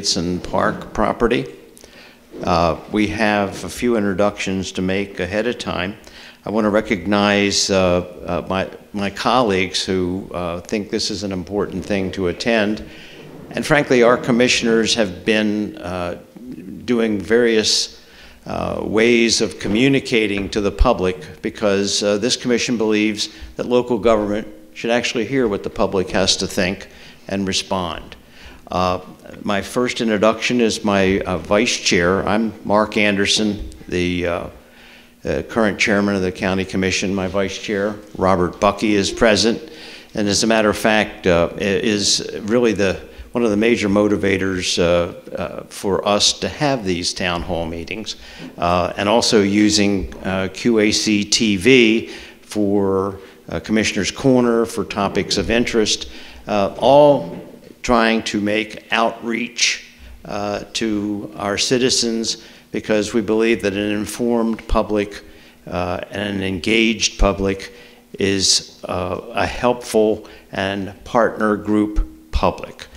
Davidson Park property. We have a few introductions to make ahead of time. I want to recognize my colleagues who think this is an important thing to attend. And frankly, our commissioners have been doing various ways of communicating to the public, because this commission believes that local government should actually hear what the public has to think and respond. My first introduction is my vice chair. I'm Mark Anderson, the current chairman of the county commission. My vice chair, Robert Buckey, is present, and as a matter of fact, is really one of the major motivators for us to have these town hall meetings, and also using QAC TV for Commissioner's Corner, for topics of interest, all trying to make outreach to our citizens, because we believe that an informed public and an engaged public is a helpful and partner group public.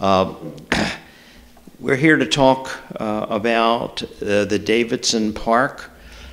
We're here to talk about the Davidson Park.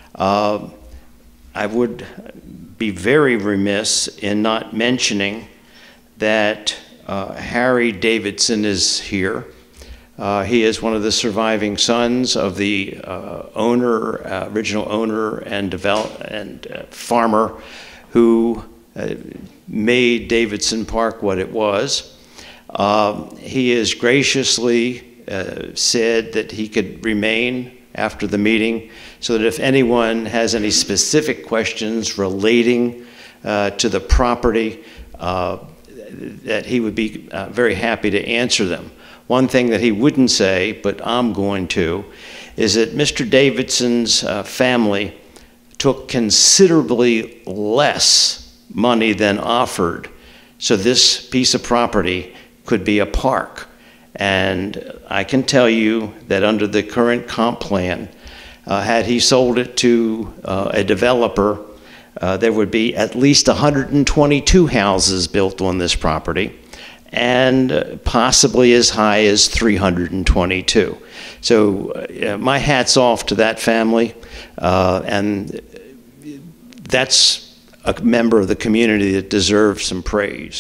I would be very remiss in not mentioning that Harry Davidson is here. He is one of the surviving sons of the original owner and farmer who made Davidson Park what it was. He has graciously said that he could remain after the meeting, so that if anyone has any specific questions relating to the property, that he would be very happy to answer them. One thing that he wouldn't say, but I'm going to, is that Mr. Davidson's family took considerably less money than offered, so this piece of property could be a park. And I can tell you that under the current comp plan, had he sold it to a developer, there would be at least 122 houses built on this property, and possibly as high as 322. So my hat's off to that family, and that's a member of the community that deserves some praise.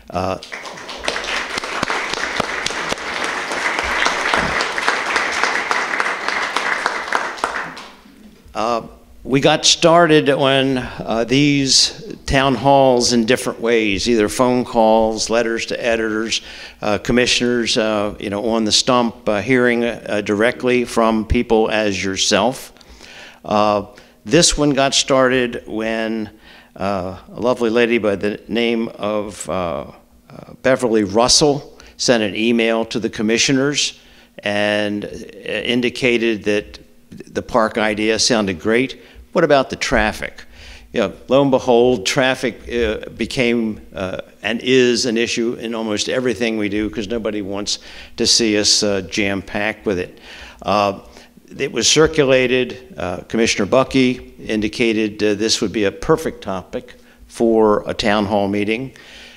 We got started when these town halls in different ways, either phone calls, letters to editors, commissioners, on the stump, hearing directly from people as yourself. This one got started when a lovely lady by the name of Beverly Russell sent an email to the commissioners and indicated that the park idea sounded great. What about the traffic? Lo and behold, traffic became and is an issue in almost everything we do, because nobody wants to see us jam-packed with it. It was circulated. Commissioner Buckey indicated this would be a perfect topic for a town hall meeting.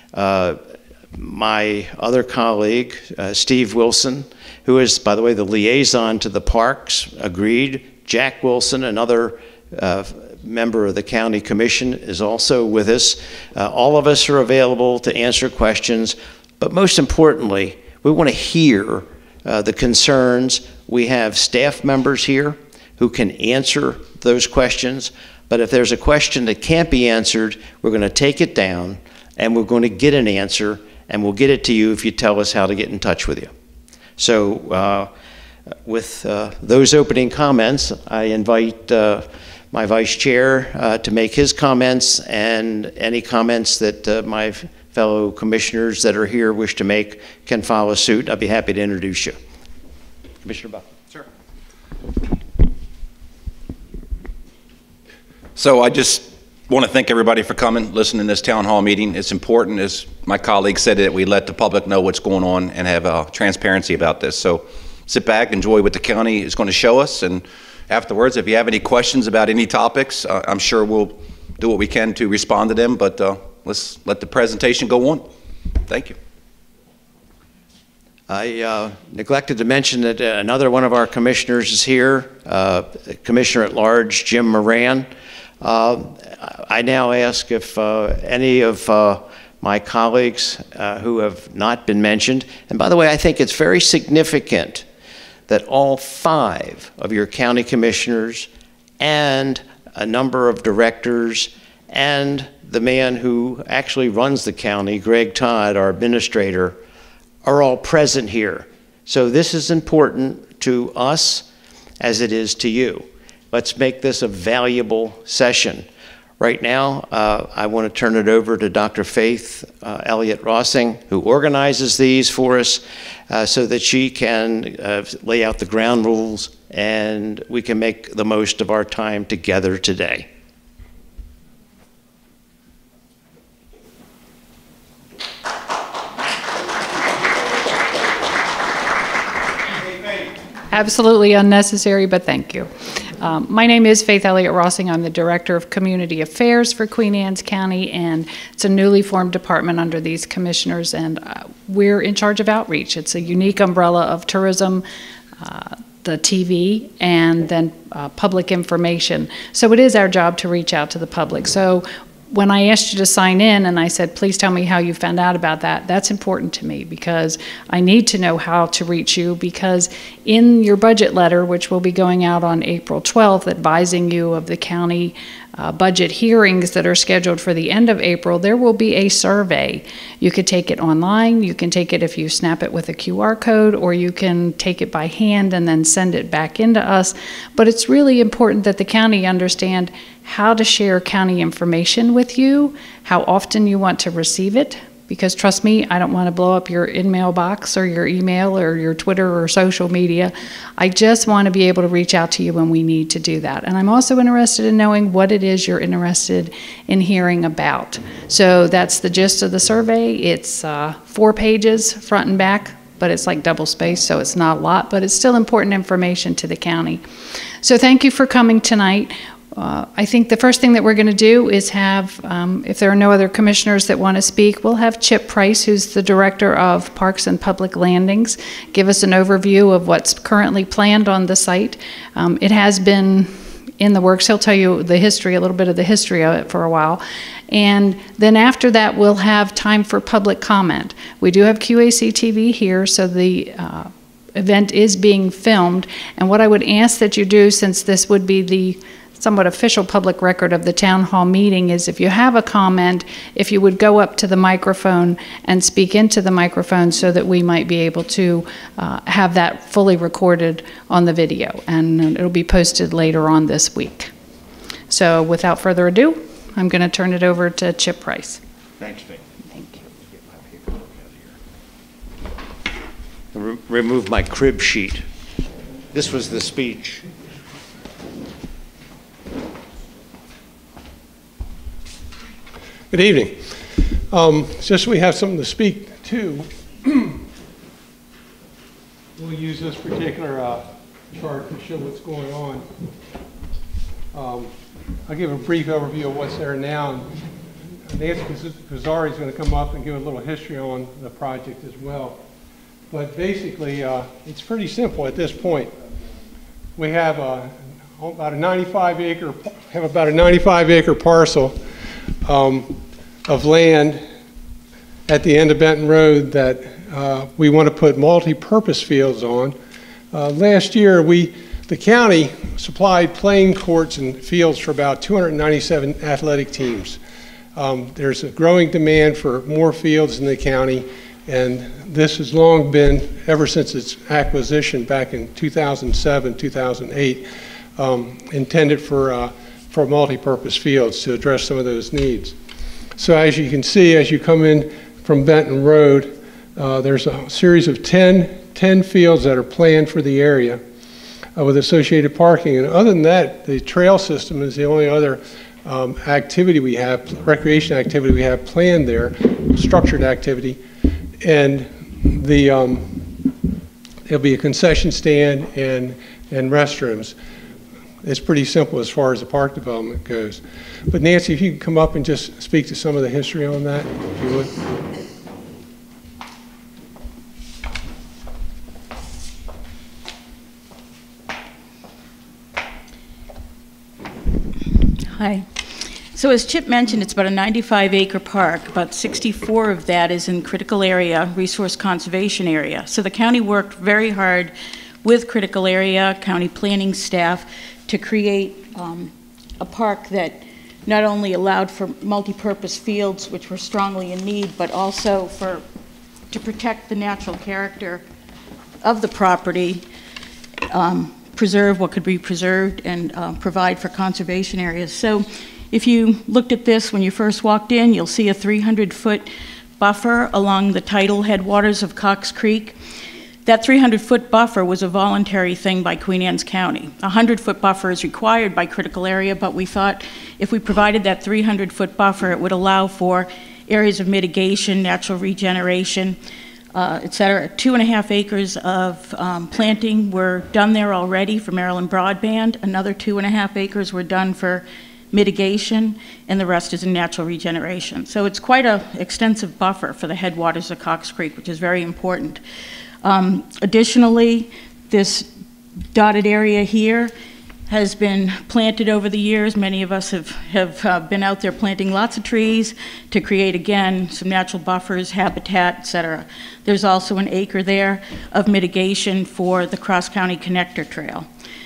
My other colleague, Steve Wilson, who is, by the way, the liaison to the parks, agreed. Jack Wilson, another member of the county commission, is also with us. All of us are available to answer questions, but most importantly, we want to hear the concerns. We have staff members here who can answer those questions, but if there's a question that can't be answered, we're going to take it down and we're going to get an answer, and we'll get it to you if you tell us how to get in touch with you. So with those opening comments, I invite my vice chair to make his comments, and any comments that my fellow commissioners that are here wish to make can follow suit. I'd be happy to introduce you. Commissioner Buck. Sure. So I just want to thank everybody for coming, listening to this town hall meeting. It's important, as my colleague said, that we let the public know what's going on and have transparency about this. So sit back, enjoy what the county is going to show us, and afterwards, if you have any questions about any topics, I'm sure we'll do what we can to respond to them, but let's let the presentation go on. Thank you. I neglected to mention that another one of our commissioners is here, Commissioner at Large Jim Moran. I now ask if any of my colleagues who have not been mentioned, and by the way, I think it's very significant that all 5 of your county commissioners and a number of directors and the man who actually runs the county, Greg Todd, our administrator, are all present here. So this is important to us as it is to you. Let's make this a valuable session. Right now, I want to turn it over to Dr. Faith Elliott Rossing, who organizes these for us, so that she can lay out the ground rules and we can make the most of our time together today. Absolutely unnecessary, but thank you. My name is Faith Elliott Rossing. I'm the Director of Community Affairs for Queen Anne's County, and it's a newly formed department under these commissioners, and we're in charge of outreach. It's a unique umbrella of tourism, the TV, and then public information. So it is our job to reach out to the public. So when I asked you to sign in and I said, please tell me how you found out about that, that's important to me because I need to know how to reach you, because in your budget letter, which will be going out on April 12th, advising you of the county budget hearings that are scheduled for the end of April, there will be a survey. You could take it online, you can take it if you snap it with a QR code, or you can take it by hand and then send it back into us. But it's really important that the county understand how to share county information with you, how often you want to receive it, because trust me, I don't want to blow up your in-mail box or your email or your Twitter or social media. I just want to be able to reach out to you when we need to do that. And I'm also interested in knowing what it is you're interested in hearing about. So that's the gist of the survey. It's 4 pages, front and back, but it's like double spaced, so it's not a lot, but it's still important information to the county. So thank you for coming tonight. I think the first thing that we're going to do is have, if there are no other commissioners that want to speak, we'll have Chip Price, who's the Director of Parks and Public Landings, give us an overview of what's currently planned on the site. It has been in the works. He'll tell you the history, a little bit of the history of it for a while. And then after that, we'll have time for public comment. We do have QAC TV here, so the event is being filmed. And what I would ask that you do, since this would be the somewhat official public record of the town hall meeting, is if you have a comment, if you would go up to the microphone and speak into the microphone so that we might be able to have that fully recorded on the video, and it'll be posted later on this week. So without further ado, I'm going to turn it over to Chip Price. Thanks, Faith. Thank you. Get my paperwork out of here. Remove my crib sheet. This was the speech. Good evening. Just so we have something to speak to, we'll use this particular chart to show what's going on. I'll give a brief overview of what's there now. Nancy Pizzari is going to come up and give a little history on the project as well. But basically, it's pretty simple at this point. We have about a 95 acre parcel of land at the end of Benton Road that we want to put multi-purpose fields on. Last year, the county supplied playing courts and fields for about 297 athletic teams. There's a growing demand for more fields in the county, and this has long been, ever since its acquisition back in 2007, 2008, intended for multi-purpose fields to address some of those needs. So as you can see, as you come in from Benton Road, there's a series of 10 fields that are planned for the area with associated parking. And other than that, the trail system is the only other activity we have, recreation activity we have planned there, structured activity. And there'll be a concession stand and restrooms. It's pretty simple as far as the park development goes. But Nancy, if you could come up and just speak to some of the history on that, if you would. Hi. So as Chip mentioned, it's about a 95-acre park. About 64 of that is in critical area, resource conservation area. So the county worked very hard with critical area, county planning staff, to create a park that not only allowed for multi-purpose fields, which were strongly in need, but also to protect the natural character of the property, preserve what could be preserved, and provide for conservation areas. So if you looked at this when you first walked in, you'll see a 300-foot buffer along the tidal headwaters of Cox Creek. That 300-foot buffer was a voluntary thing by Queen Anne's County. A 100-foot buffer is required by critical area, but we thought if we provided that 300-foot buffer, it would allow for areas of mitigation, natural regeneration, et cetera. 2.5 acres of planting were done there already for Maryland Broadband. Another 2.5 acres were done for mitigation, and the rest is in natural regeneration. So it's quite an extensive buffer for the headwaters of Cox Creek, which is very important. Additionally, this dotted area here has been planted over the years. Many of us have been out there planting lots of trees to create, again, some natural buffers, habitat, et cetera. There's also an acre there of mitigation for the cross-county connector trail.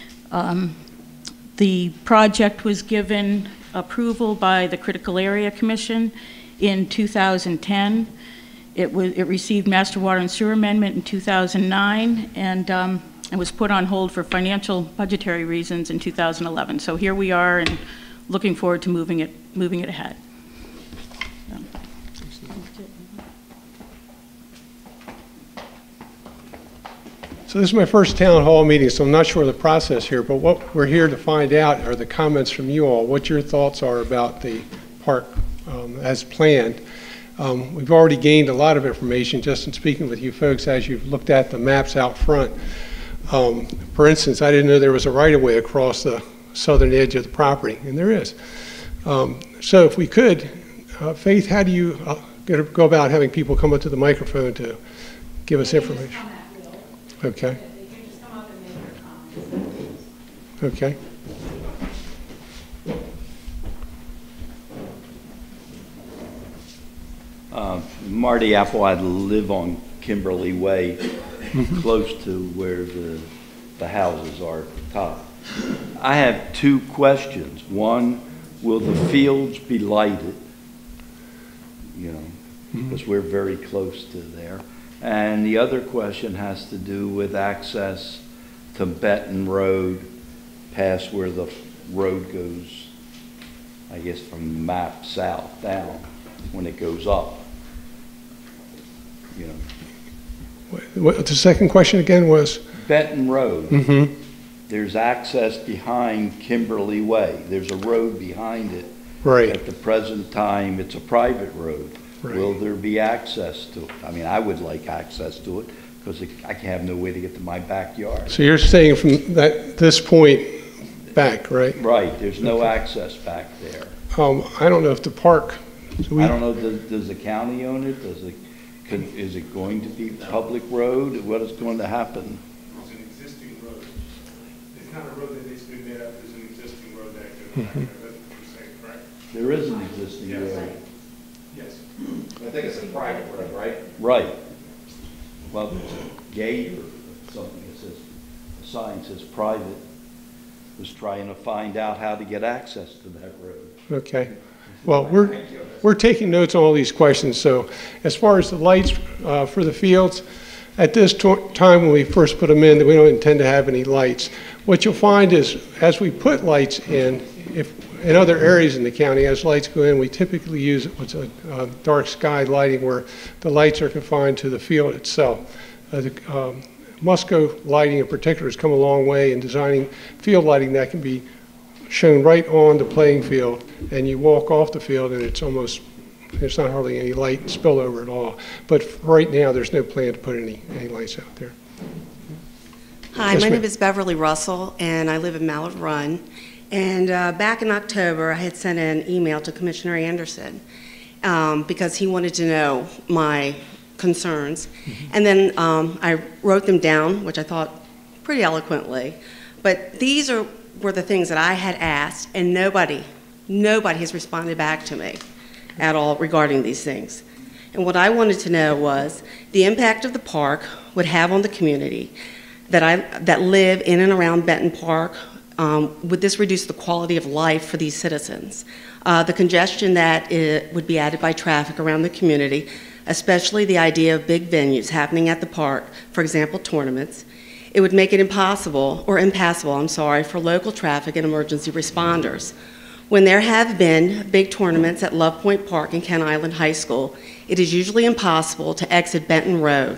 The project was given approval by the Critical Area Commission in 2010. It received Master Water and Sewer Amendment in 2009, and it was put on hold for financial budgetary reasons in 2011. So here we are, and looking forward to moving it ahead. So this is my first town hall meeting, so I'm not sure of the process here, but what we're here to find out are the comments from you all, what your thoughts are about the park as planned. We've already gained a lot of information just in speaking with you folks as you've looked at the maps out front. For instance, I didn't know there was a right-of-way across the southern edge of the property, and there is. So if we could, Faith, how do you go about having people come up to the microphone to give us information? Okay. Okay. Marty Apple, I live on Kimberly Way, close to where the houses are at the top. I have two questions. One, will the fields be lighted? You know, because we're very close to there. And the other question has to do with access to Benton Road, past where the road goes, I guess from map south down, when it goes up. You know. What the second question again was? Benton Road. There's access behind Kimberly Way. There's a road behind it. Right. At the present time, it's a private road. Right. Will there be access to it? I mean, I would like access to it because I have no way to get to my backyard. So you're saying from this point back, right? Right. There's no access back there. I don't know if the park. I don't know. Does the county own it? Is it going to be public road? What is going to happen? It's an existing road. It's not a road that needs to be made up. There's an existing road that goes back there. That's what you're saying, correct? There is an existing road. Yes. I think it's a private road, right? Right. Well, there's a gate or something that says, a sign says private. Was trying to find out how to get access to that road. Okay. Well, we're taking notes on all these questions. So as far as the lights for the fields, at this time when we first put them in, we don't intend to have any lights. What you'll find is as we put lights in, in other areas in the county, as lights go in, we typically use what's a dark sky lighting where the lights are confined to the field itself. Musco lighting in particular has come a long way in designing field lighting that can be shown right on the playing field, and you walk off the field and it's not hardly any light spillover at all. But right now there's no plan to put any lights out there. Hi, my name is Beverly Russell, and I live in Mallard Run. And back in October, I had sent an email to Commissioner Anderson because he wanted to know my concerns. And then I wrote them down, which I thought pretty eloquently. But these were the things that I had asked, and nobody Nobody has responded back to me at all regarding these things. And what I wanted to know was the impact of the park would have on the community that live in and around Benton Park. Would this reduce the quality of life for these citizens? The congestion that would be added by traffic around the community, especially the idea of big venues happening at the park, for example, tournaments. It would make it impassable for local traffic and emergency responders. When there have been big tournaments at Love Point Park and Kent Island High School, it is usually impossible to exit Benton Road,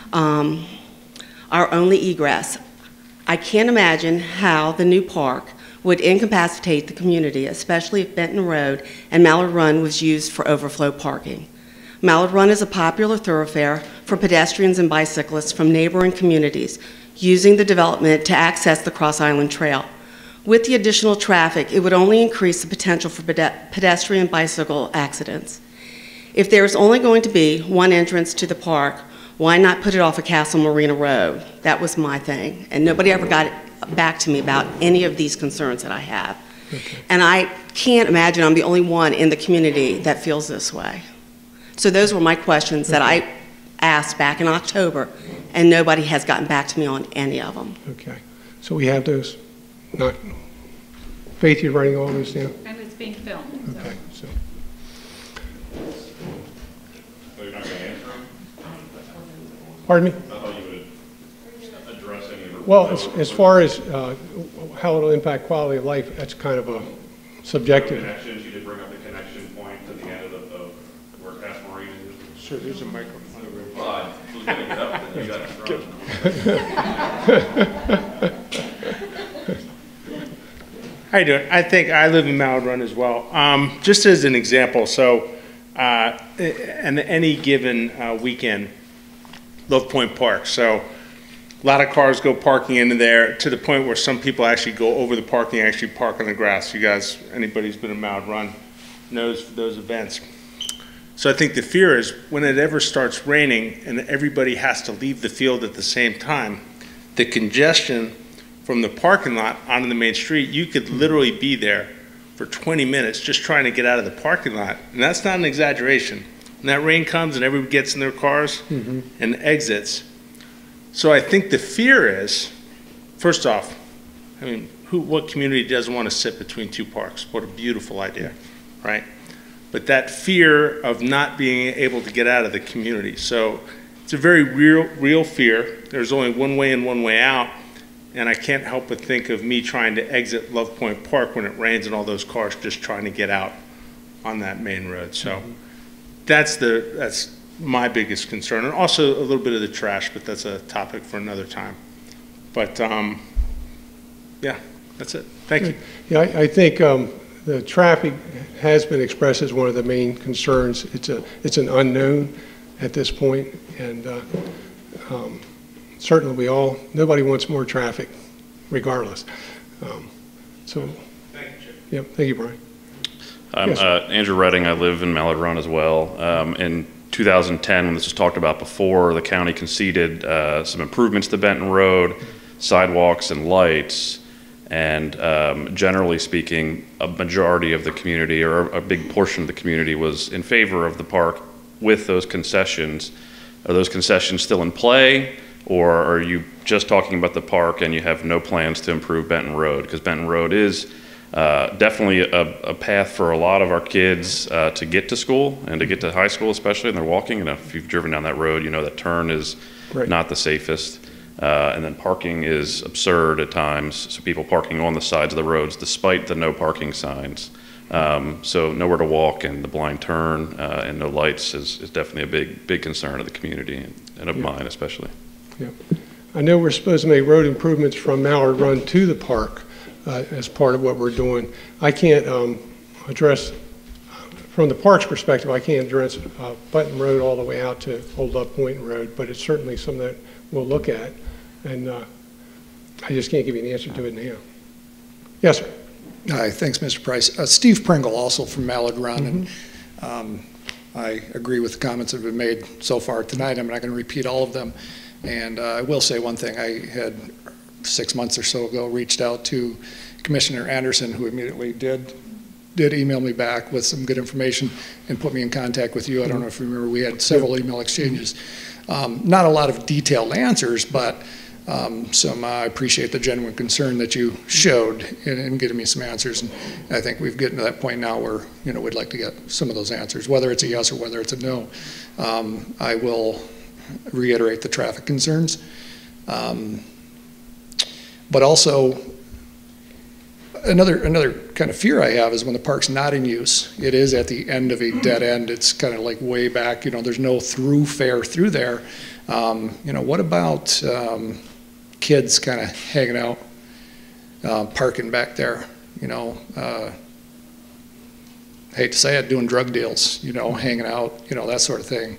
our only egress. I can't imagine how the new park would incapacitate the community, especially if Benton Road and Mallard Run was used for overflow parking. Mallard Run is a popular thoroughfare for pedestrians and bicyclists from neighboring communities using the development to access the Cross Island Trail. With the additional traffic, it would only increase the potential for pedestrian bicycle accidents. If there is only going to be one entrance to the park, why not put it off of Castle Marina Road? That was my thing, and nobody ever got back to me about any of these concerns that I have. Okay. And I can't imagine I'm the only one in the community that feels this way. So those were my questions that I asked back in October, and nobody has gotten back to me on any of them. Okay, so we have those. Not Faith, you're writing all this down? And it's being filmed. Okay, so. So you're not going to answer them? Pardon me? I thought you would address any of them. Well, as far as how it'll impact quality of life, that's kind of a subjective. Connections, you did bring up the connection point to the end of where Castle Marina is. Sure, there's a microphone. Well, I was going to get up and you got thrown. How you doing? I think I live in Mallard Run as well. Just as an example, so on any given weekend, Love Point Park. So a lot of cars go parking into there to the point where some people actually go over the parking and actually park on the grass. You guys, anybody who's been in Mallard Run knows those events. So I think the fear is when it ever starts raining and everybody has to leave the field at the same time, the congestion from the parking lot onto the main street, you could literally be there for 20 minutes just trying to get out of the parking lot. And that's not an exaggeration. When that rain comes and everybody gets in their cars and exits. So I think the fear is, first off, I mean, what community doesn't want to sit between two parks? What a beautiful idea, right? But that fear of not being able to get out of the community. So it's a very real fear. There's only one way in, one way out. And I can't help but think of me trying to exit Love Point Park when it rains and all those cars just trying to get out on that main road. So that's my biggest concern. And also a little bit of the trash, but that's a topic for another time. But yeah, that's it. Thank you. Yeah, I think the traffic has been expressed as one of the main concerns. It's an unknown at this point, and certainly nobody wants more traffic, regardless. So, thank you, Chip. Yeah, thank you, Brian. I'm Yes. Andrew Redding. I live in Mallard Run as well. In 2010, when this was talked about before, the county conceded some improvements to Benton Road, sidewalks and lights, and generally speaking, a majority of the community, or a big portion of the community, was in favor of the park with those concessions. Are those concessions still in play, or are you just talking about the park and you have no plans to improve Benton Road? Because Benton Road is definitely a path for a lot of our kids to get to school and to get to high school, especially, and they're walking. And if you've driven down that road, you know that turn is not the safest. And then parking is absurd at times, so people parking on the sides of the roads despite the no parking signs. So nowhere to walk, and the blind turn and no lights is definitely a big concern of the community and of mine especially. Yeah. I know we're supposed to make road improvements from Mallard Run to the park as part of what we're doing. I can't address, from the park's perspective, I can't address Benton Road all the way out to Old Love Point Road, but it's certainly something that we'll look at, and I just can't give you an answer to it now. Yes, sir. Hi, thanks, Mr. Price. Steve Pringle, also from Mallard Run, and I agree with the comments that have been made so far tonight. I'm not going to repeat all of them, and I will say one thing. I had 6 months or so ago reached out to Commissioner Anderson, who immediately did did email me back with some good information and put me in contact with you. I don't know if you remember, we had several email exchanges. Not a lot of detailed answers, but I appreciate the genuine concern that you showed in getting me some answers. And I think we've gotten to that point now where, we'd like to get some of those answers, whether it's a yes or whether it's a no. I will reiterate the traffic concerns. But also, another kind of fear I have is when the park's not in use, it is at the end of a dead end. It's kind of like way back, there's no thoroughfare through there. What about kids kind of hanging out, parking back there, hate to say it, doing drug deals, hanging out, that sort of thing.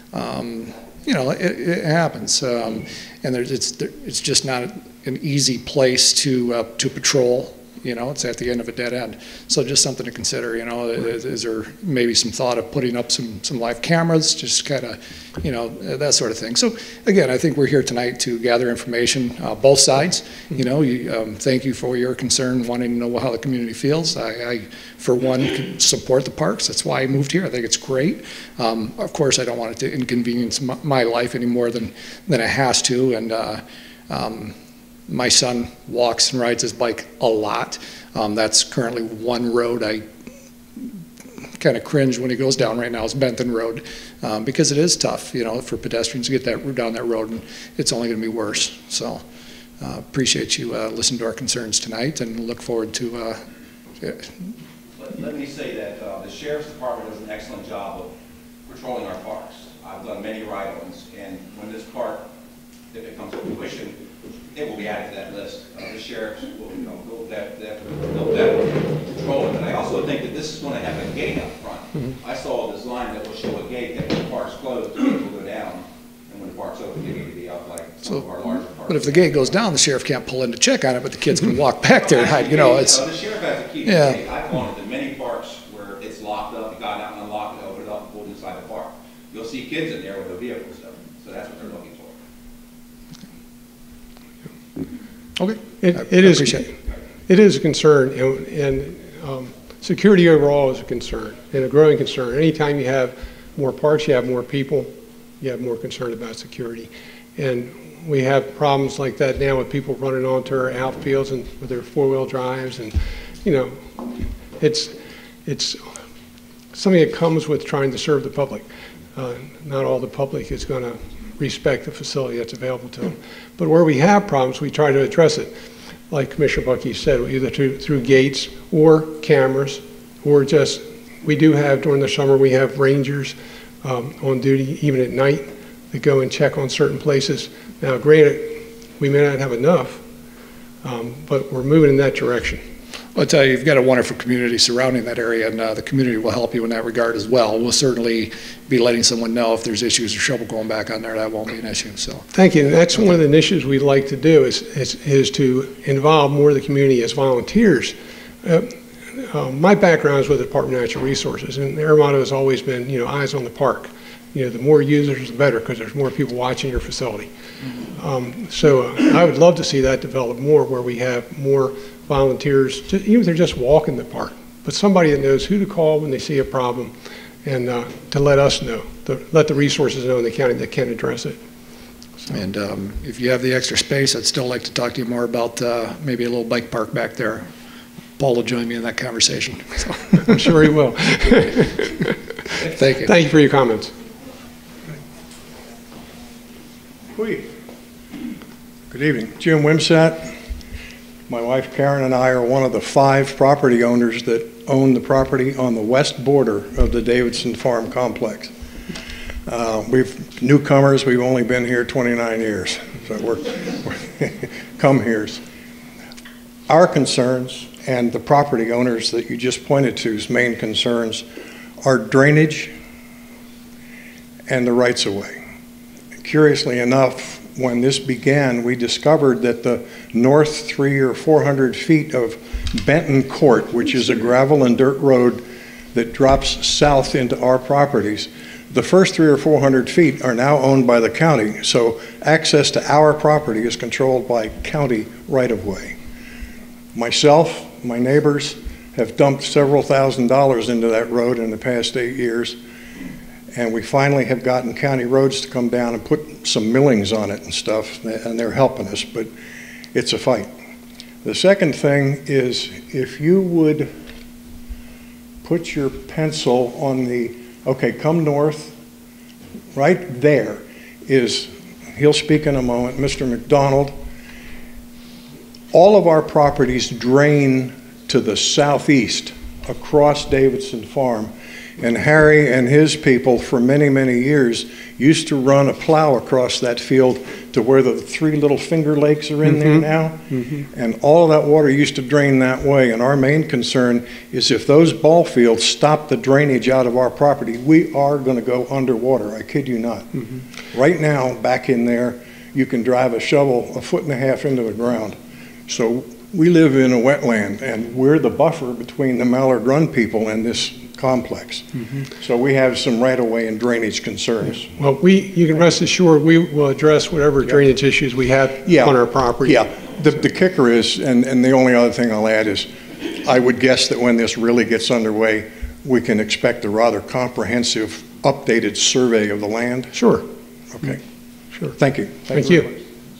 It happens. And it's just not an easy place to patrol. It's at the end of a dead end. So just something to consider, is there maybe some thought of putting up some live cameras, just kind of, that sort of thing. So again, I think we're here tonight to gather information, both sides. Thank you for your concern, wanting to know how the community feels. I for one, can support the parks. That's why I moved here. I think it's great. Of course, I don't want it to inconvenience my life any more than it has to. And my son walks and rides his bike a lot. That's currently one road I kind of cringe when he goes down right now is Benton Road, because it is tough, for pedestrians to get down that road, and it's only going to be worse. So appreciate you listening to our concerns tonight, and look forward to. Let me say that the Sheriff's Department does an excellent job of patrolling our parks. I've done many ride-ons, and when this park, if it comes to fruition, it will be added to that list. The sheriffs will, they'll definitely control it. But I also think that this is going to have a gate up front. Mm-hmm. I saw this line that will show a gate that when the park's closed, the gate will go down, and when the park's open, the gate will be up like some of our larger parks. But if the gate goes down, the sheriff can't pull in to check on it, but the kids can walk back there and hide. It's the sheriff has to keep the gate. I've gone into many parks where it's locked up. You got out and unlocked it, opened it up, and pulled inside the park. You'll see kids in there with their vehicles stuff. So that's what they're looking for. Okay. It is a concern, and security overall is a concern, and a growing concern. Anytime you have more parks, you have more people, you have more concern about security. And we have problems like that now with people running onto our outfields and with their four-wheel drives, and it's something that comes with trying to serve the public. Not all the public is going to respect the facility that's available to them. But where we have problems, we try to address it. Like Commissioner Bucky said, either through gates or cameras, or just, we do have, during the summer, we have rangers on duty, even at night, that go and check on certain places. Now, granted, we may not have enough, but we're moving in that direction. I'll tell you, you've got a wonderful community surrounding that area, and the community will help you in that regard as well. We'll certainly be letting someone know if there's issues or trouble going back on there. That won't be an issue. So, thank you. And that's one of the initiatives we'd like to do is to involve more of the community as volunteers. My background is with the Department of Natural Resources, and their motto has always been, eyes on the park. The more users, the better, because there's more people watching your facility. So I would love to see that develop more, where we have more volunteers, even if they're just walking the park, but somebody that knows who to call when they see a problem, and to let us know, let the resources know in the county that can address it. So. And if you have the extra space, I'd still like to talk to you more about maybe a little bike park back there. Paul will join me in that conversation. So. I'm sure he will. Thank you. Thank you for your comments. Good evening. Jim Wimsat. My wife Karen and I are one of the 5 property owners that own the property on the west border of the Davidson Farm complex. We've newcomers. We've only been here 29 years, so we're come here's. Our concerns, and the property owners that you just pointed to's main concerns, are drainage and the rights-of-way. Curiously enough, when this began, we discovered that the north 300 or 400 feet of Benton Court, which is a gravel and dirt road that drops south into our properties, the first 300 or 400 feet are now owned by the county, so access to our property is controlled by county right-of-way. Myself, my neighbors, have dumped several $1,000s into that road in the past 8 years. And we finally have gotten county roads to come down and put some millings on it and stuff, and they're helping us, but it's a fight. The second thing is, if you would put your pencil on the, okay, come north, right there is, he'll speak in a moment, Mr. McDonald. All of our properties drain to the southeast across Davidson Farm. And Harry and his people for many, many years used to run a plow across that field to where the 3 little finger lakes are in there now. And all of that water used to drain that way. And our main concern is if those ball fields stop the drainage out of our property, we are going to go underwater. I kid you not. Right now, back in there, you can drive a shovel 1.5 feet into the ground. So we live in a wetland, and we're the buffer between the Mallard Run people and this complex. So we have some right-of-way and drainage concerns. Well, you can rest assured we will address whatever drainage issues we have on our property. Yeah, the kicker is, and the only other thing I'll add is, I would guess that when this really gets underway, we can expect a rather comprehensive, updated survey of the land. Sure. Okay. Sure. Thank you. Thank you.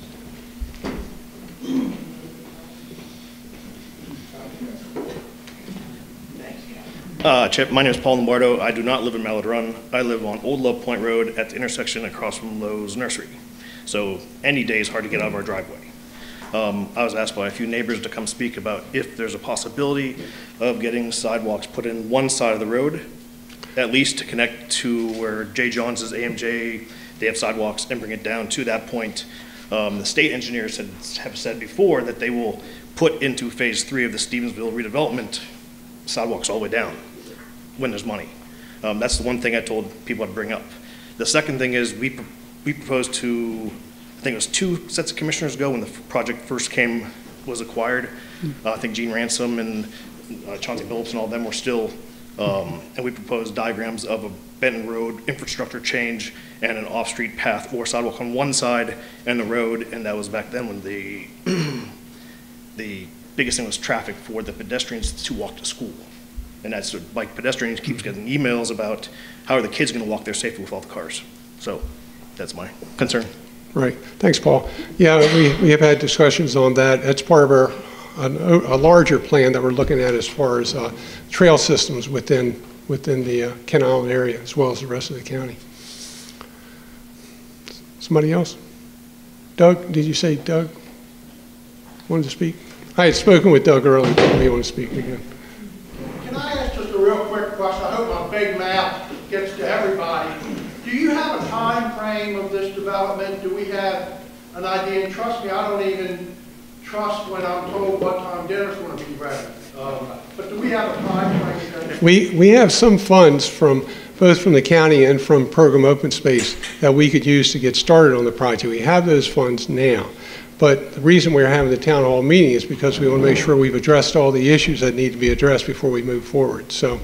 Chip, my name is Paul Lombardo. I do not live in Mallard Run. I live on Old Love Point Road at the intersection across from Lowe's Nursery. So any day is hard to get out of our driveway. I was asked by a few neighbors to come speak about if there's a possibility of getting sidewalks put in one side of the road, at least to connect to where J. Johns is AMJ. They have sidewalks, and bring it down to that point. The state engineers have said before that they will put into phase 3 of the Stevensville redevelopment sidewalks all the way down when there's money. That's the one thing I told people to bring up. The second thing is we proposed to, I think it was 2 sets of commissioners ago when the project first was acquired. I think Gene Ransom and Chauncey Phillips and all of them were still, and we proposed diagrams of a Benton Road infrastructure change and an off-street path or sidewalk on one side and the road, and that was back then when the biggest thing was traffic for the pedestrians to walk to school. And that's like pedestrians keeps getting emails about how are the kids going to walk there safely with all the cars. So that's my concern. Right. Thanks, Paul. Yeah, we have had discussions on that. That's part of a larger plan that we're looking at as far as trail systems within the Kent Island area as well as the rest of the county. Somebody else? Doug, did you say Doug wanted to speak? I had spoken with Doug earlier, but we want to speak again. Can I ask just a real quick question? I hope my big mouth gets to everybody. Do you have a time frame of this development? Do we have an idea? And trust me, I don't even trust when I'm told what time dinner's going to be ready. But do we have a time frame? We have some funds from both from the county and from Program Open Space that we could use to get started on the project. We have those funds now. But the reason we're having the town hall meeting is because we want to make sure we've addressed all the issues that need to be addressed before we move forward. So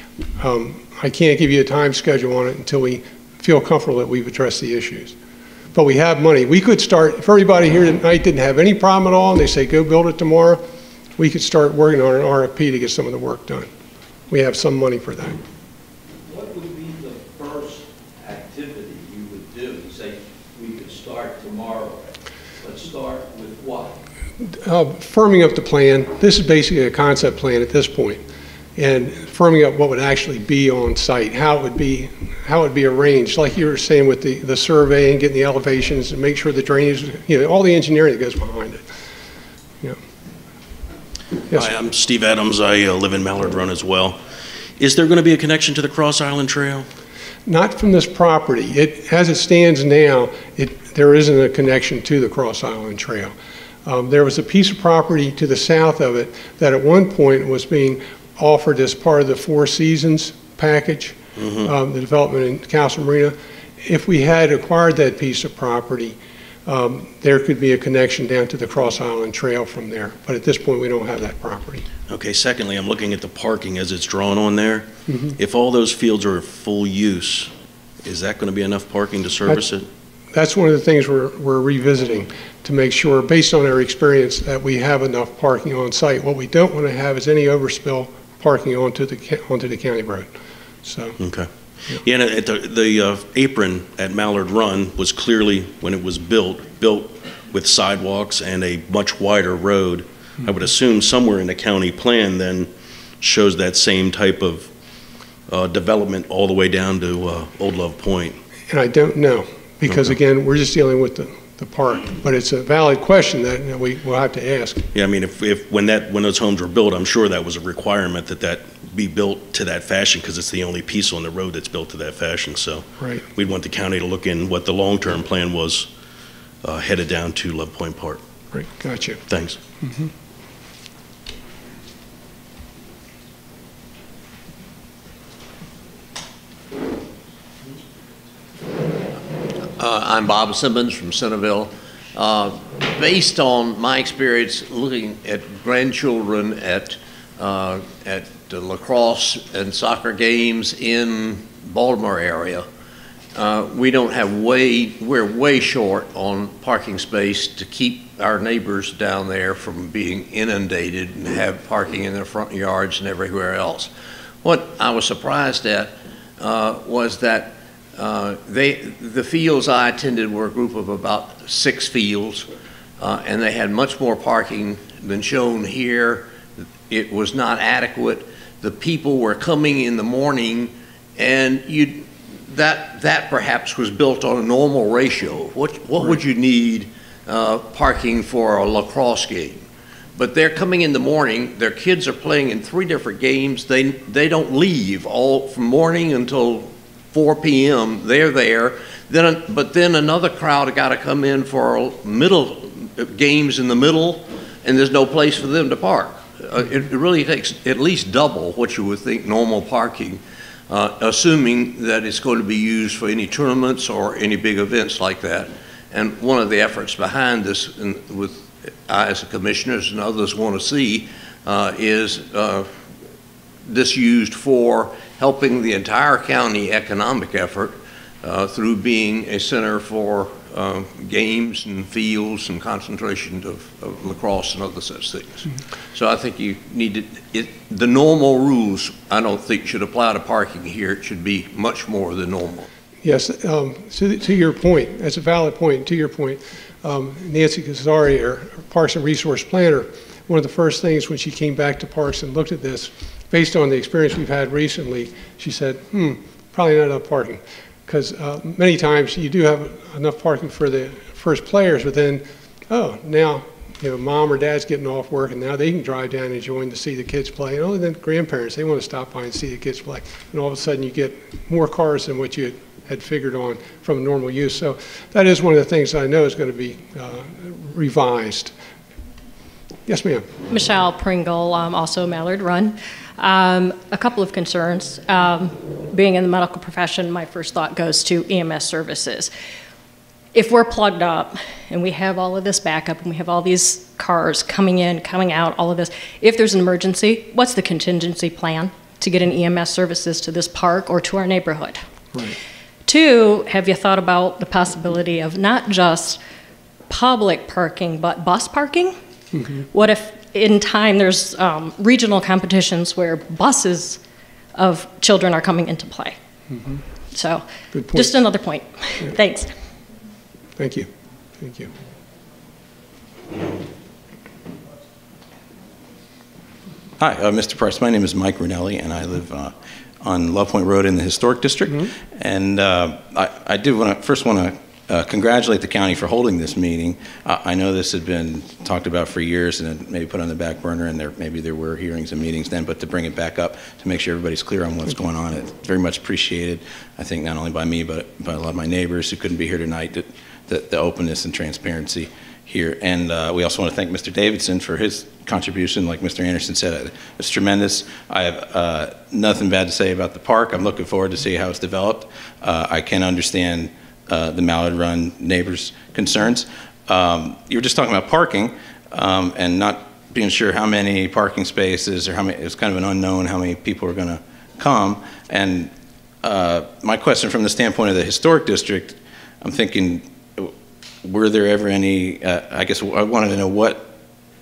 I can't give you a time schedule on it until we feel comfortable that we've addressed the issues. But we have money. We could start, if everybody here tonight didn't have any problem at all and they say go build it tomorrow, we could start working on an RFP to get some of the work done. We have some money for that. What would be the first activity you would do? You say we could start tomorrow. Let's start with what? Firming up the plan. This is basically a concept plan at this point, and firming up what would actually be on site, how it would be arranged, like you were saying with the survey and getting the elevations and make sure the drainage, all the engineering that goes behind it. Yeah. Yes, Hi, I'm Steve Adams. I live in Mallard Run as well. Is there going to be a connection to the Cross Island Trail? Not from this property. As it stands now, there isn't a connection to the Cross Island Trail. There was a piece of property to the south of it that at one point was being offered as part of the Four Seasons package, the development in Castle Marina. If we had acquired that piece of property, there could be a connection down to the Cross Island Trail from there. But at this point, we don't have that property. Okay, secondly, I'm looking at the parking as it's drawn on there. If all those fields are full use, is that going to be enough parking to service it? That's one of the things we're revisiting to make sure, based on our experience, that we have enough parking on site. What we don't want to have is any overspill parking onto the county road. So. Okay. Yeah, and the apron at Mallard Run was clearly, when it was built with sidewalks and a much wider road. I would assume somewhere in the county plan then shows that same type of development all the way down to Old Love Point. And I don't know, because again, we're just dealing with the park, but it's a valid question that we will have to ask. Yeah, I mean, when those homes were built, I'm sure that was a requirement that be built to that fashion, because it's the only piece on the road that's built to that fashion. So right. We'd want the county to look in what the long-term plan was headed down to Love Point Park. Right, gotcha. Thanks. Mm-hmm. I'm Bob Simmons from Centerville. Based on my experience looking at grandchildren at lacrosse and soccer games in Baltimore area, we're way short on parking space to keep our neighbors down there from being inundated and have parking in their front yards and everywhere else. What I was surprised at was that the fields I attended were a group of about 6 fields, and they had much more parking than shown here. It was not adequate. The people were coming in the morning, and that perhaps was built on a normal ratio. What would you need parking for a lacrosse game? But they're coming in the morning. Their kids are playing in 3 different games. They don't leave all from morning until 4 p.m. They're there. But then another crowd got to come in for middle games in the middle, and there's no place for them to park. It really takes at least double what you would think normal parking, assuming that it's going to be used for any tournaments or any big events like that. And one of the efforts behind this, with I as a commissioners and others want to see, is this used for helping the entire county economic effort through being a center for games and fields and concentration of lacrosse and other such things. Mm-hmm. So I think you need the normal rules, I don't think should apply to parking here. It should be much more than normal. Yes, to your point, that's a valid point. To your point, Nancy Casari, our Parks and Resource Planner, one of the first things when she came back to Parks and looked at this, based on the experience we've had recently, she said, probably not enough parking. Because many times you do have enough parking for the first players, but then, now, mom or dad's getting off work, and now they can drive down and join to see the kids play. And only then grandparents, they want to stop by and see the kids play. And all of a sudden you get more cars than what you had figured on from normal use. So that is one of the things I know is going to be revised. Yes, ma'am. Michelle Pringle, also Mallard Run. A couple of concerns. Being in the medical profession, my first thought goes to EMS services. If we're plugged up and we have all of this backup and we have all these cars coming in, coming out, all of this, if there's an emergency, what's the contingency plan to get an EMS services to this park or to our neighborhood? Right. 2, have you thought about the possibility of not just public parking, but bus parking? Mm-hmm. What if in time there's regional competitions where buses of children are coming into play? Mm-hmm. So just another point. Yeah. Thanks. Thank you. Thank you. Hi, Mr. Price. My name is Mike Rinelli, and I live on Love Point Road in the Historic District. Mm-hmm. And I do want to congratulate the county for holding this meeting. I know this had been talked about for years and maybe put on the back burner, and maybe there were hearings and meetings then, but to bring it back up to make sure everybody's clear on what's going on, it's very much appreciated, I think, not only by me, but by a lot of my neighbors who couldn't be here tonight, the openness and transparency here. And we also want to thank Mr. Davidson for his contribution. Like Mr. Anderson said, it's tremendous. I have nothing bad to say about the park. I'm looking forward to see how it's developed. I can understand the Mallard Run neighbors' concerns. You were just talking about parking and not being sure how many parking spaces or how many, it's kind of an unknown how many people are going to come. And my question from the standpoint of the historic district, I'm thinking, were there ever any, I guess I wanted to know what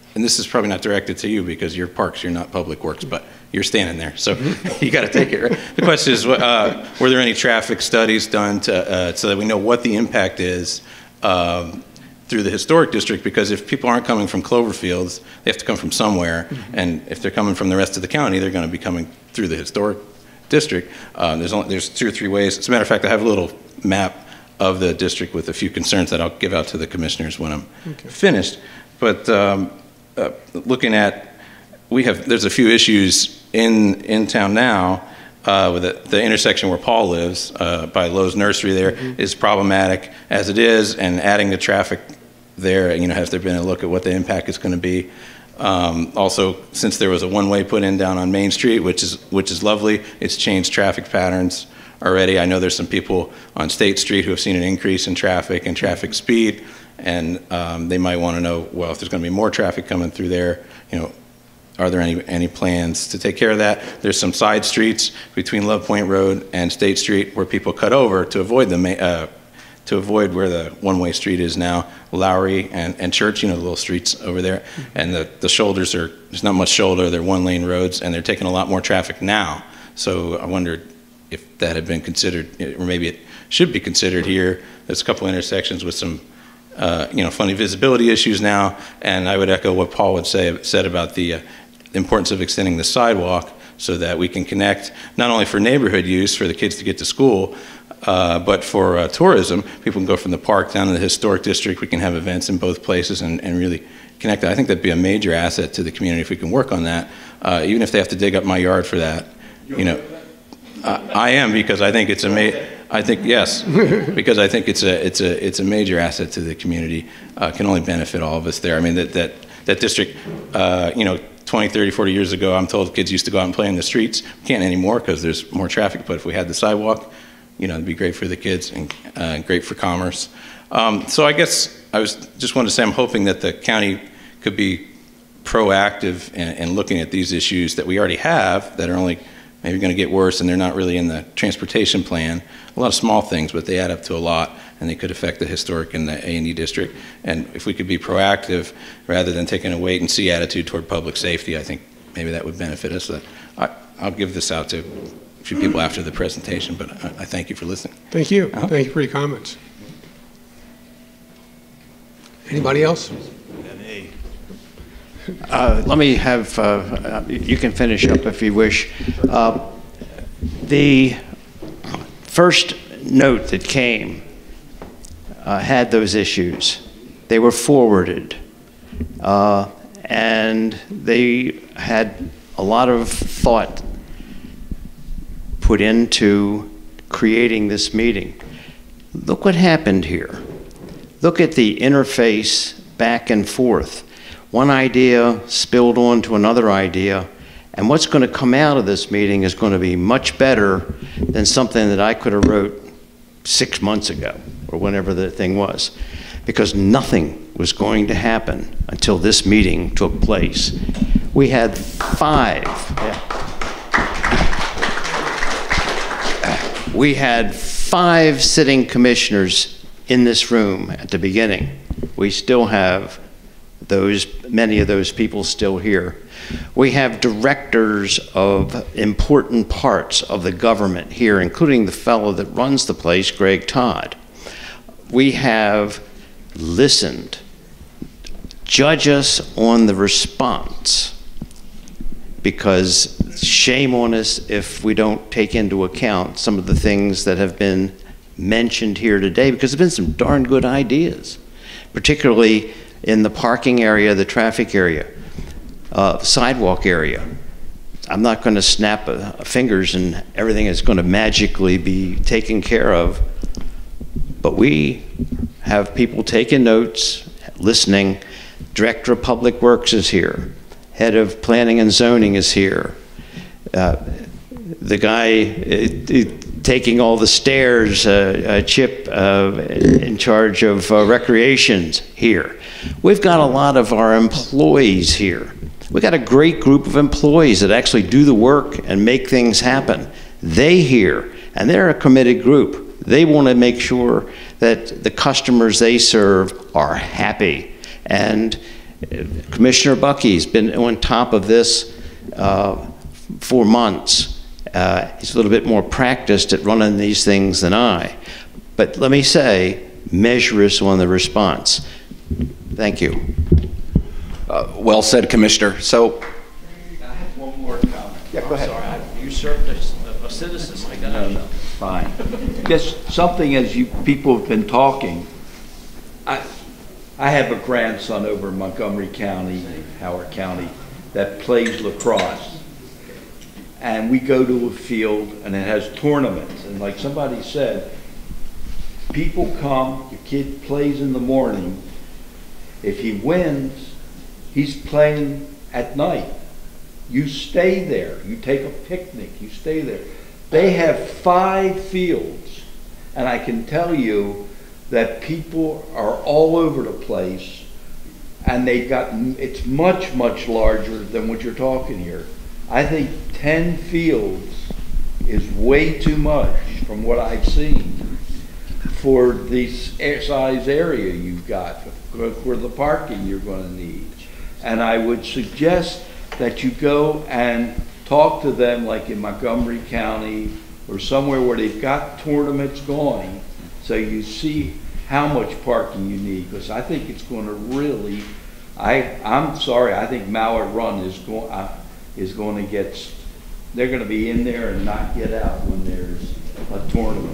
and this is probably not directed to you because you're parks, you're not public works, but you're standing there, so you got to take it. Right? The question is, were there any traffic studies done to, so that we know what the impact is through the historic district? Because if people aren't coming from Cloverfields, they have to come from somewhere, and if they're coming from the rest of the county, they're going to be coming through the historic district. There's 2 or 3 ways. As a matter of fact, I have a little map of the district with a few concerns that I'll give out to the commissioners when I'm finished. But looking at, there's a few issues in town now. With the intersection where Paul lives, by Lowe's Nursery there, is problematic as it is, and adding the traffic there, has there been a look at what the impact is going to be? Also, since there was a one-way put in down on Main Street, which is lovely, it's changed traffic patterns already. I know there's some people on State Street who have seen an increase in traffic and traffic speed, and they might want to know, well, if there's going to be more traffic coming through there, are there any plans to take care of that? There's some side streets between Love Point Road and State Street where people cut over to avoid where the one-way street is now, Lowry and Church, the little streets over there. And the shoulders there's not much shoulder, they're one-lane roads, and they're taking a lot more traffic now. So I wondered if that had been considered, or maybe it should be considered here. There's a couple intersections with some funny visibility issues now, and I would echo what Paul had said about the importance of extending the sidewalk so that we can connect not only for neighborhood use for the kids to get to school, but for tourism. People can go from the park down to the historic district. We can have events in both places and really connect. I think that'd be a major asset to the community if we can work on that, even if they have to dig up my yard for that. I am, because I think it's yes, because I think it's a major asset to the community. Can only benefit all of us there. I mean, that district, 20, 30, 40 years ago, I'm told kids used to go out and play in the streets. We can't anymore because there's more traffic, but if we had the sidewalk, it'd be great for the kids and great for commerce. So I guess I just wanted to say I'm hoping that the county could be proactive in looking at these issues that we already have that are only maybe going to get worse, and they're not really in the transportation plan. A lot of small things, but they add up to a lot, and they could affect the historic and the A&E district. And if we could be proactive rather than taking a wait-and-see attitude toward public safety, I think maybe that would benefit us. I'll give this out to a few people after the presentation, but I thank you for listening. Thank you. Thank you for your comments. Anybody else? Let me have, you can finish up if you wish. The first note that came had those issues. They were forwarded, and they had a lot of thought put into creating this meeting. Look what happened here. Look at the interface back and forth. One idea spilled on to another idea, and what's going to come out of this meeting is going to be much better than something that I could have wrote 6 months ago, or whenever the thing was, because nothing was going to happen until this meeting took place. We had 5. We had 5 sitting commissioners in this room at the beginning. We still have many of those people still here. We have directors of important parts of the government here, including the fellow that runs the place, Greg Todd. We have listened. Judge us on the response, because shame on us if we don't take into account some of the things that have been mentioned here today, because there's been some darn good ideas, particularly in the parking area, the traffic area, sidewalk area. I'm not going to snap fingers and everything is going to magically be taken care of, but we have people taking notes, listening. Director of Public Works is here. Head of Planning and Zoning is here. The guy taking all the stairs, Chip, in charge of recreations here. We've got a lot of our employees here. We've got a great group of employees that actually do the work and make things happen. They here, and they're a committed group. They want to make sure that the customers they serve are happy. And Commissioner Bucky's been on top of this for months. He's a little bit more practiced at running these things than I. But let me say, measure us on the response. Thank you. Well said, Commissioner. So, I have one more comment. Yeah, go ahead. I'm sorry, you served a citizen, my God. No, fine. Just something as you people have been talking, I have a grandson over in Montgomery County, Howard County, that plays lacrosse. And we go to a field and it has tournaments. And like somebody said, people come, the kid plays in the morning. If he wins, he's playing at night. You stay there. You take a picnic. You stay there. They have 5 fields. And I can tell you that people are all over the place, and it's much, much larger than what you're talking here. I think 10 fields is way too much from what I've seen for this size area you've got, for the parking you're going to need. And I would suggest that you go and talk to them like in Montgomery County or somewhere where they've got tournaments going, so you see how much parking you need, because I think it's going to really, I'm sorry, I think Mallard Run is going to get, they're going to be in there and not get out when there's a tournament.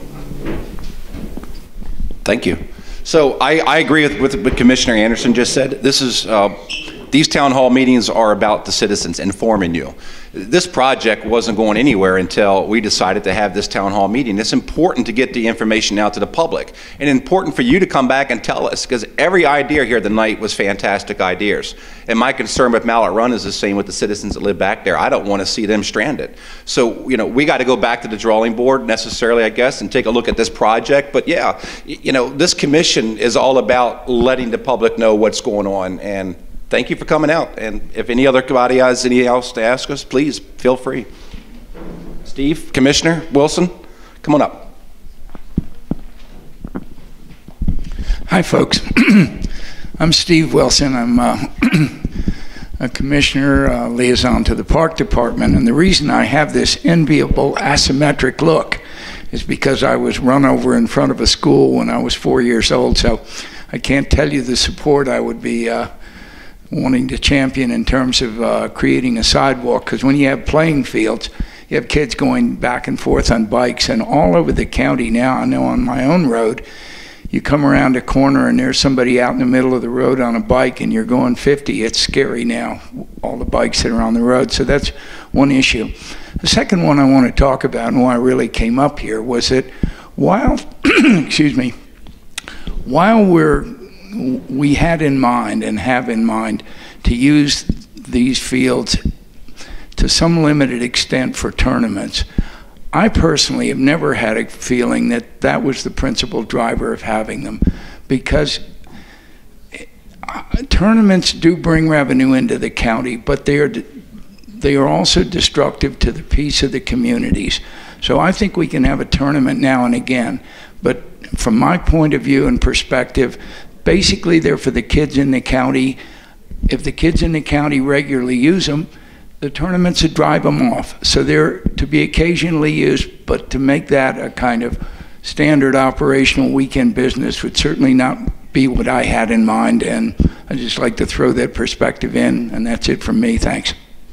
thank you. So I agree with what Commissioner Anderson just said. This is, these town hall meetings are about the citizens informing you. This project wasn't going anywhere until we decided to have this town hall meeting. It's important to get the information out to the public, and important for you to come back and tell us, because every idea here tonight was fantastic ideas. And my concern with Mallard Run is the same with the citizens that live back there. I don't want to see them stranded. So, you know, we got to go back to the drawing board necessarily, I guess, and take a look at this project. But yeah, you know, this commission is all about letting the public know what's going on. And thank you for coming out. And if any other body has anything else to ask us, please feel free. Steve, Commissioner Wilson, come on up. Hi, folks. I'm Steve Wilson. I'm a commissioner liaison to the Park Department. And the reason I have this enviable asymmetric look is because I was run over in front of a school when I was 4 years old. So I can't tell you the support I would be wanting to champion in terms of creating a sidewalk, because when you have playing fields, you have kids going back and forth on bikes, and all over the county now. I know on my own road, you come around a corner and there's somebody out in the middle of the road on a bike and you're going 50. It's scary now, all the bikes that are on the road. So that's one issue. The second one I want to talk about, and why I really came up here, was that while excuse me, while we had in mind and have in mind to use these fields to some limited extent for tournaments, I personally have never had a feeling that that was the principal driver of having them, because tournaments do bring revenue into the county, but they are also destructive to the peace of the communities. So I think we can have a tournament now and again, but from my point of view and perspective, basically they're for the kids in the county. If the kids in the county regularly use them, the tournaments would drive them off. So they're to be occasionally used, but to make that a kind of standard operational weekend business would certainly not be what I had in mind. And I'd just like to throw that perspective in, and that's it from me. Thanks.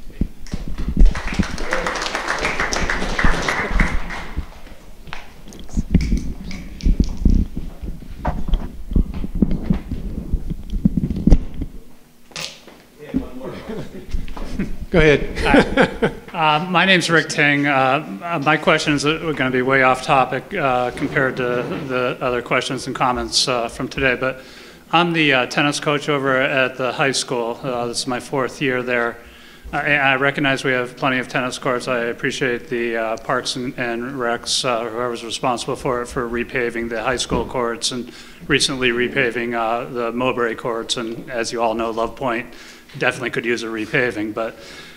Go ahead. My name's Rick Ting. My questions are going to be way off topic compared to the other questions and comments from today, but I'm the tennis coach over at the high school. This is my 4th year there. I recognize we have plenty of tennis courts. I appreciate the Parks and Recs, whoever's responsible for it, for repaving the high school courts and recently repaving the Mowbray courts. And as you all know, Love Point definitely could use a repaving. But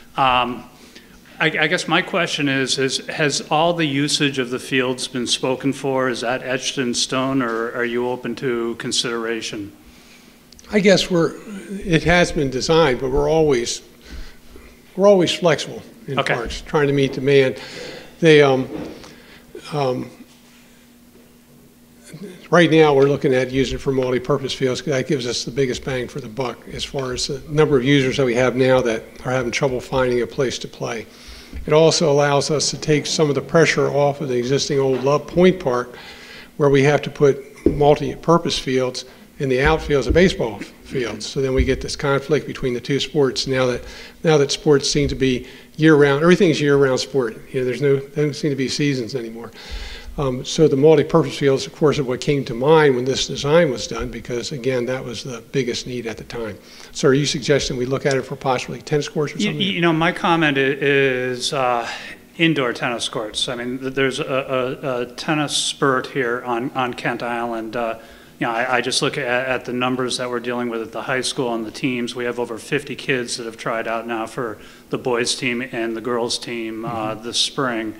I guess my question is has all the usage of the fields been spoken for? Is that etched in stone, or are you open to consideration? I guess it has been designed, but we're always flexible in parks, trying to meet demand. They, right now, we're looking at using it for multi-purpose fields, because that gives us the biggest bang for the buck as far as the number of users that we have now that are having trouble finding a place to play. It also allows us to take some of the pressure off of the existing old Love Point Park, where we have to put multi-purpose fields in the outfields of baseball fields. So then we get this conflict between the two sports. Now that sports seem to be year-round, everything's year-round sport. You know, there don't seem to be seasons anymore. So the multi-purpose fields, of course, are what came to mind when this design was done, because again, that was the biggest need at the time. So are you suggesting we look at it for possibly tennis courts or something? You know, my comment is indoor tennis courts. I mean, there's a tennis spurt here on Kent Island. You know, I just look at the numbers that we're dealing with at the high school and the teams. We have over 50 kids that have tried out now for the boys team and the girls team this spring.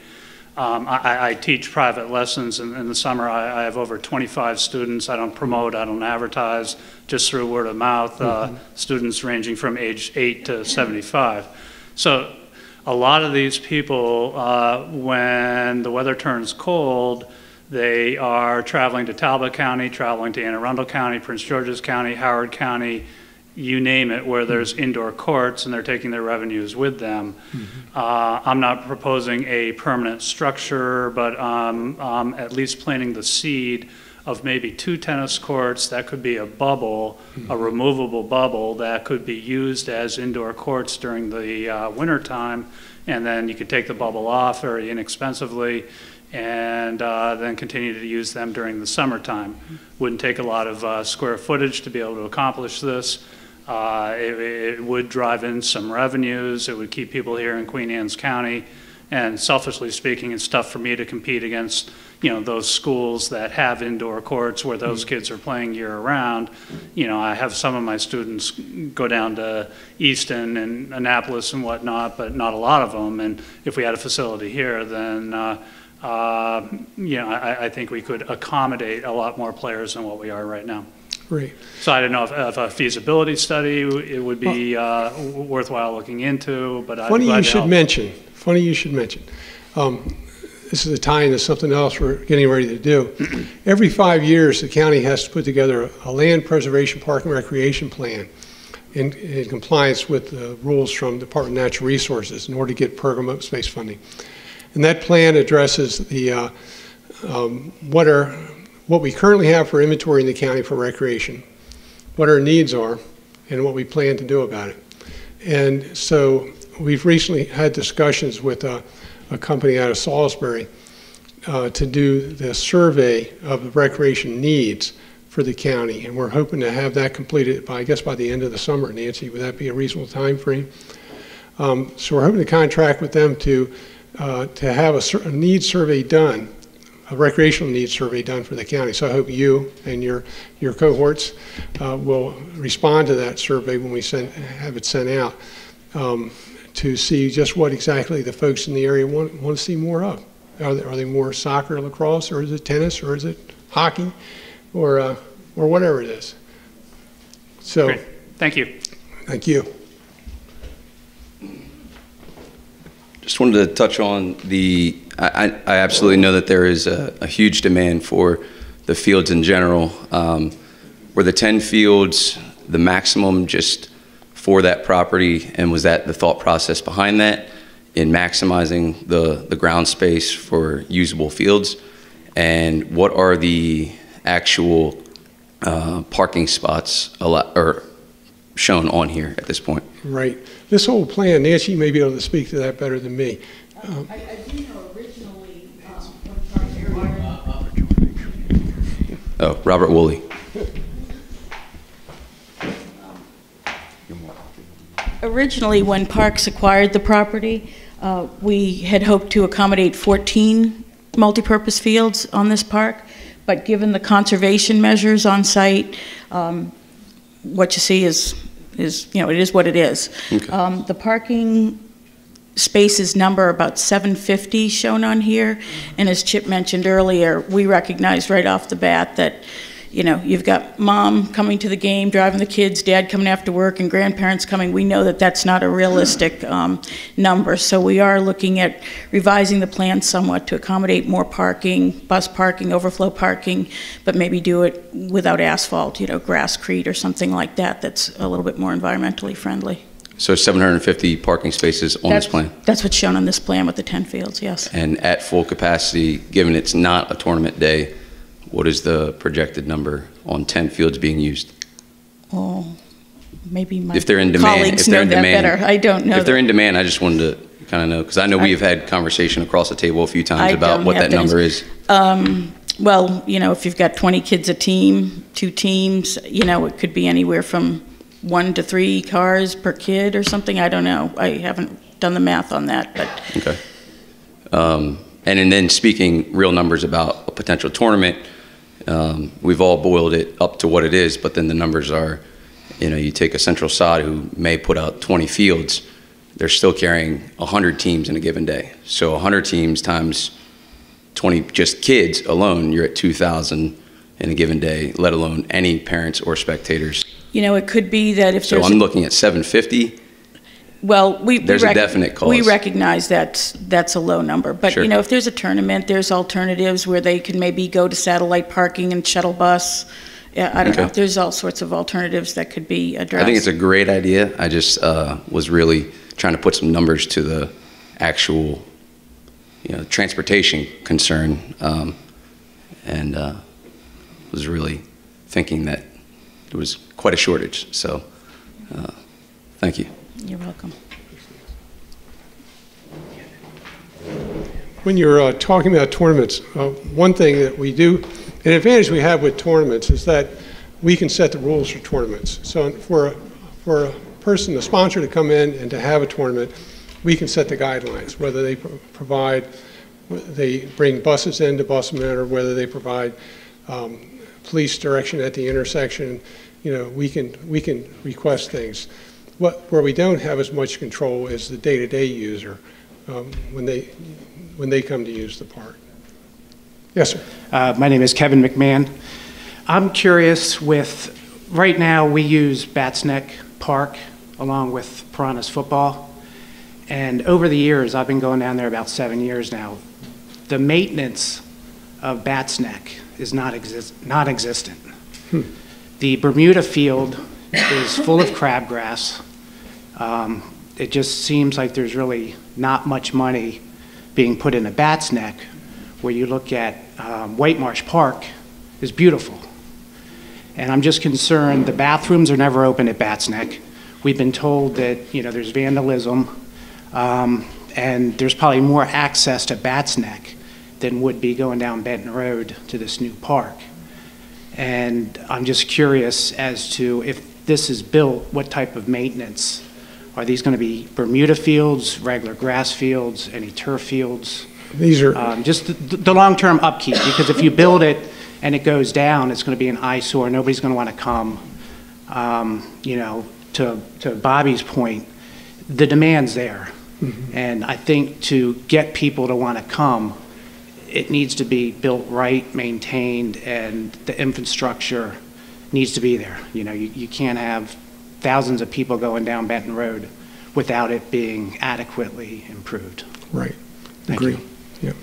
I teach private lessons in the summer. I have over 25 students. I don't promote, I don't advertise, just through word of mouth, students ranging from age 8 to 75. So a lot of these people, when the weather turns cold, they are traveling to Talbot County, traveling to Anne Arundel County, Prince George's County, Howard County, you name it, where there's indoor courts, and they're taking their revenues with them. I'm not proposing a permanent structure, but at least planting the seed of maybe 2 tennis courts. That could be a bubble, a removable bubble that could be used as indoor courts during the winter time, and then you could take the bubble off very inexpensively and then continue to use them during the summertime. Wouldn't take a lot of square footage to be able to accomplish this. It would drive in some revenues. It would keep people here in Queen Anne's County. And selfishly speaking, it's tough for me to compete against, you know, those schools that have indoor courts where those kids are playing year-round. You know, I have some of my students go down to Easton and Annapolis and whatnot, but not a lot of them. And if we had a facility here, then you know, I think we could accommodate a lot more players than what we are right now. Great. So I don't know if a feasibility study it would be worthwhile looking into, but funny you should mention. This is a tie into something else we're getting ready to do. Every 5 years, the county has to put together a land preservation park and recreation plan in compliance with the rules from the Department of Natural Resources in order to get program open space funding. And that plan addresses the what we currently have for inventory in the county for recreation, what our needs are, and what we plan to do about it. And so we've recently had discussions with a company out of Salisbury to do the survey of the recreation needs for the county, and we're hoping to have that completed by, I guess, by the end of the summer. Nancy, would that be a reasonable time frame? So we're hoping to contract with them to have a needs survey done, a recreational needs survey done for the county. So I hope you and your cohorts will respond to that survey when we have it sent out to see just what exactly the folks in the area want to see more of. Are they more soccer, lacrosse, or is it tennis, or is it hockey, or whatever it is? So, great. Thank you. Thank you. Just wanted to touch on I absolutely know that there is a huge demand for the fields in general. Were the 10 fields the maximum just for that property, and was that the thought process behind that in maximizing the ground space for usable fields? And what are the actual parking spots shown on here at this point? Right. This whole plan, Nancy, you may be able to speak to that better than me. I do know originally Oh, Robert Woolley. Originally, when Parks acquired the property, we had hoped to accommodate 14 multipurpose fields on this park, but given the conservation measures on site, what you see is you know, it is what it is. Okay. The parking spaces number about 750 shown on here, and as Chip mentioned earlier, we recognized right off the bat that you know, you've got mom coming to the game, driving the kids, dad coming after work, and grandparents coming. We know that that's not a realistic number. So we are looking at revising the plan somewhat to accommodate more parking, bus parking, overflow parking, but maybe do it without asphalt, you know, grasscrete or something like that that's a little bit more environmentally friendly. So 750 parking spaces on this plan? That's what's shown on this plan with the 10 fields, yes. And at full capacity, given it's not a tournament day, what is the projected number on 10 fields being used? Oh, maybe my If they're in demand, colleagues know that better. I don't know. If they're in demand, I just wanted to kind of know, because I know we have had conversation across the table a few times about what that number is. Well, you know, if you've got 20 kids a team, 2 teams, you know, it could be anywhere from 1 to 3 cars per kid or something. I don't know. I haven't done the math on that, but. Okay. And then speaking real numbers about a potential tournament, we've all boiled it up to what it is, but then the numbers are, you know, you take a Central Sod who may put out 20 fields, they're still carrying 100 teams in a given day. So 100 teams times 20 just kids alone, you're at 2,000 in a given day, let alone any parents or spectators. You know, it could be that if So there's. I'm looking at 750. Well, there's a definite cause. We recognize that's a low number, but Sure. you know, if there's a tournament, there's alternatives where they can maybe go to satellite parking and shuttle bus. Yeah, I don't know. There's all sorts of alternatives that could be addressed. I think it's a great idea. I just was really trying to put some numbers to the actual, you know, transportation concern, and was really thinking that there was quite a shortage. So, thank you. You're welcome. When you're talking about tournaments, one thing that we do, an advantage we have with tournaments is that we can set the rules for tournaments. So for a person, a sponsor to come in and to have a tournament, we can set the guidelines, whether they they bring buses in to bus them in, or whether they provide police direction at the intersection. You know, we can request things. Where we don't have as much control is the day-to-day user when they come to use the park. Yes, sir. My name is Kevin McMahon. I'm curious right now we use Bats Neck Park along with Piranha's football. And over the years, I've been going down there about 7 years now, the maintenance of Bats Neck is non-existent. The Bermuda field is full of crabgrass. It just seems like there's really not much money being put into Bats Neck, where you look at White Marsh Park is beautiful. And I'm just concerned, the bathrooms are never open at Bats Neck. We've been told that, you know, there's vandalism, and there's probably more access to Bats Neck than would be going down Benton Road to this new park. And I'm just curious as to, if this is built, what type of maintenance? Are these going to be Bermuda fields, regular grass fields, any turf fields? These are just the long-term upkeep, because if you build it and it goes down, it's going to be an eyesore. Nobody's going to want to come. You know, to Bobby's point, the demand's there. And I think to get people to want to come, it needs to be built right, maintained, and the infrastructure needs to be there. You know, you can't have thousands of people going down Benton Road without it being adequately improved. Right. Thank Agree. you. Yep.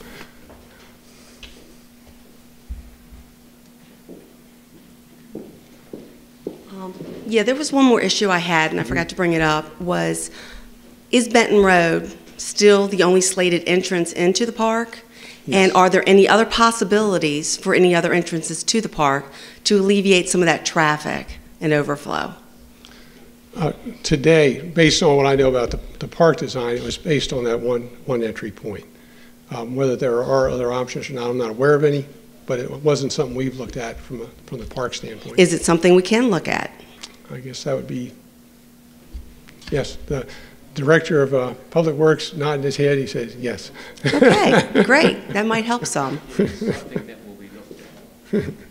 Yeah, there was one more issue I had, and I forgot to bring it up, is Benton Road still the only slated entrance into the park? Yes. And are there any other possibilities for any other entrances to the park to alleviate some of that traffic and overflow? Today, based on what I know about the park design, it was based on that one entry point. Whether there are other options or not, I'm not aware of any, but it wasn't something we've looked at from the park standpoint. Is it something we can look at? I guess that would be, yes. The Director of Public Works nodded his head. He says yes. Okay, great. That might help some. I think that will be looked at.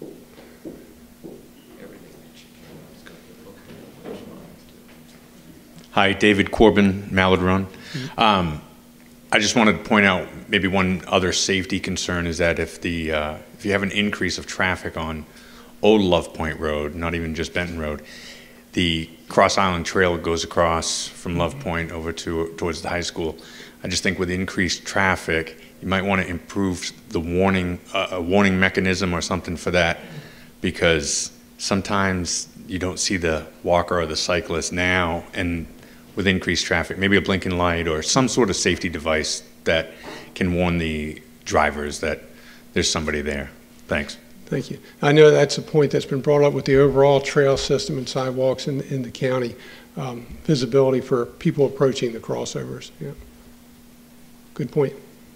Hi, David Corbin, Mallard Run. I just wanted to point out maybe one other safety concern is that if you have an increase of traffic on Old Love Point Road, not even just Benton Road. The Cross Island Trail goes across from Love Point over towards the high school. I just think with increased traffic, you might want to improve the warning, a warning mechanism or something for that, because sometimes you don't see the walker or the cyclist now, and with increased traffic, maybe a blinking light or some sort of safety device that can warn the drivers that there's somebody there. Thanks. Thank you. I know that's a point that's been brought up with the overall trail system and sidewalks in the county, visibility for people approaching the crossovers. Yeah. Good point.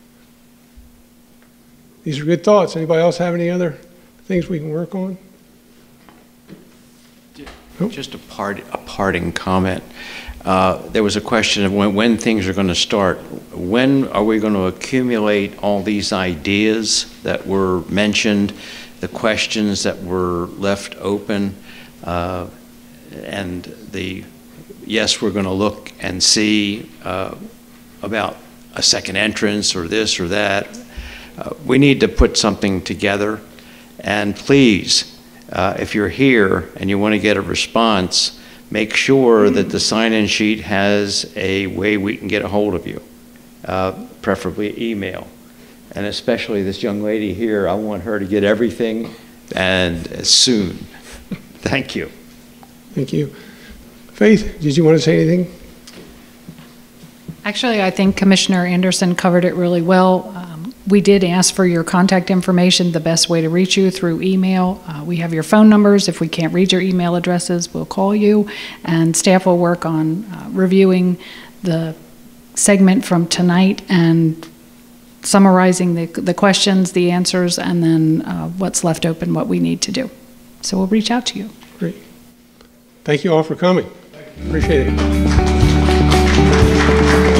These are good thoughts. Anybody else have any other things we can work on? Just a parting comment. There was a question of when things are going to start. When are we going to accumulate all these ideas that were mentioned, the questions that were left open, and yes, we're going to look and see about a second entrance or this or that. We need to put something together, and please, if you're here and you want to get a response, make sure that the sign-in sheet has a way we can get a hold of you, preferably email. And especially this young lady here, I want her to get everything and soon. Thank you. Thank you. Faith, did you want to say anything? Actually, I think Commissioner Anderson covered it really well. We did ask for your contact information, the best way to reach you through email. We have your phone numbers. If we can't read your email addresses, we'll call you. And staff will work on reviewing the segment from tonight and summarizing the questions, the answers, and then what's left open, what we need to do. So we'll reach out to you. Great. Thank you all for coming. Appreciate it.